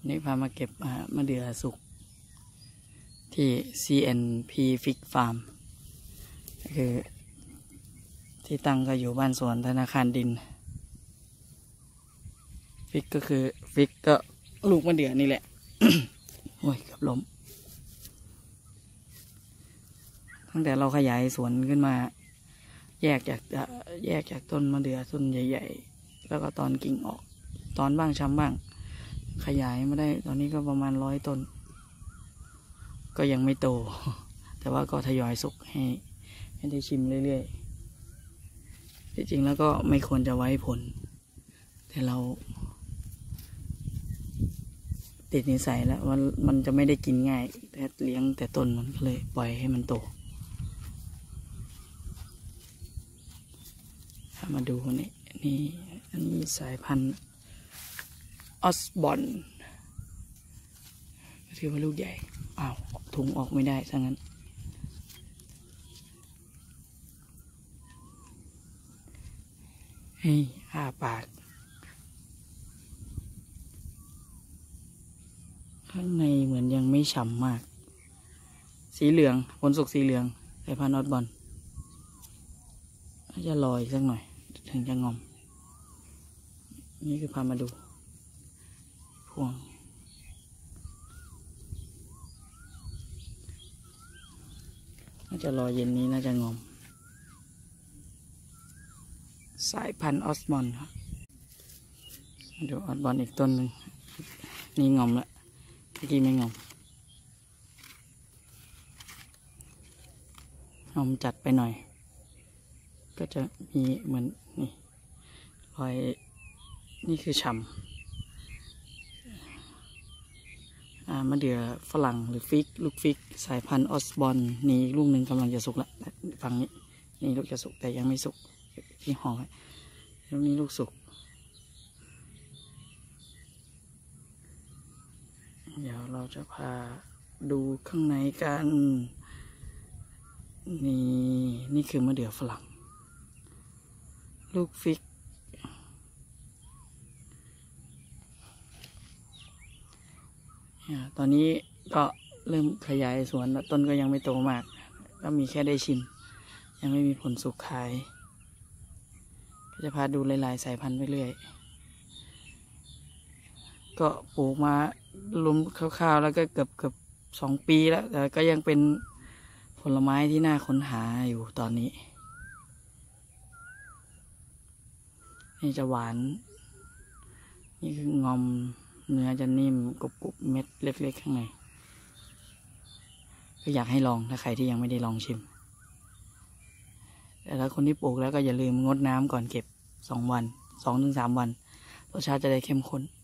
นี่พามาเก็บมะเดื่อสุกที่ CNP Fig Farm คือที่ตั้งก็อยู่บ้านสวนธนาคารดินฟิกก็คือฟิกก็ลูกมะเดื่อนี่แหละ โอ้ยกับล้มตั้งแต่เราขยายสวนขึ้นมาแยกจากต้นมะเดื่อต้นใหญ่ๆแล้วก็ตอนกิ่งออกตอนบ้างช้ำบ้างขยายมาได้ตอนนี้ก็ประมาณ100 ต้นก็ยังไม่โต แต่ว่าก็ทยอยสุกให้ได้ชิมเรื่อยๆที่จริงแล้วก็ไม่ควรจะไว้ผลแต่เราติดนิสัยแล้วว่ามันจะไม่ได้กินง่ายแต่เลี้ยงแต่ต้นมันก็เลยปล่อยให้มันโตมาดูนี่อันนี้สายพันธุ์ออสบอนถือว่าลูกใหญ่อ้าวถุงออกไม่ได้ซะงั้นให้อ้าปากข้างในเหมือนยังไม่ฉ่ำมากสีเหลืองผลสุกสีเหลืองสายพันธุ์ออสบอนจะลอยสักหน่อยถึงจะงอมนี่คือพามาดูพวงน่าจะรอเย็นนี้น่าจะงอมสายพันธุ์ออสบอนครับดูออสบอนอีกต้นหนึ่งนี่งอมละเมื่อกี้ไม่งอมจัดไปหน่อยก็จะมีเหมือนนี่รอยนี่คือฉ่ำมะเดื่อฝรั่งหรือฟิกลูกฟิกสายพันธุ์ออสบอนนี่ลูกหนึ่งกำลังจะสุกละฝั่งนี้นี่ลูกจะสุกแต่ยังไม่สุกที่ห่อลูกนี้ลูกสุกเดี๋ยวเราจะพาดูข้างในกันนี่คือมะเดื่อฝรั่งลูกฟิกตอนนี้ก็เริ่มขยายสวนต้นก็ยังไม่โตมากก็มีแค่ได้ชิมยังไม่มีผลสุกขายก็จะพาดูหลายๆสายพันธุ์ไปเรื่อยก็ปลูกมารวมคร่าวๆแล้วก็เกือบ2 ปีแล้วแต่ก็ยังเป็นผลไม้ที่น่าค้นหาอยู่ตอนนี้นี่จะหวานนี่คืองอมเนื้อจะนิ่มกรุบๆเม็ดเล็กๆข้างในก็อยากให้ลองถ้าใครที่ยังไม่ได้ลองชิมแต่ถ้าคนที่ปลูกแล้วก็อย่าลืมงดน้ำก่อนเก็บ2 วัน 2 ถึง 3 วันรสชาติจะได้เข้มข้น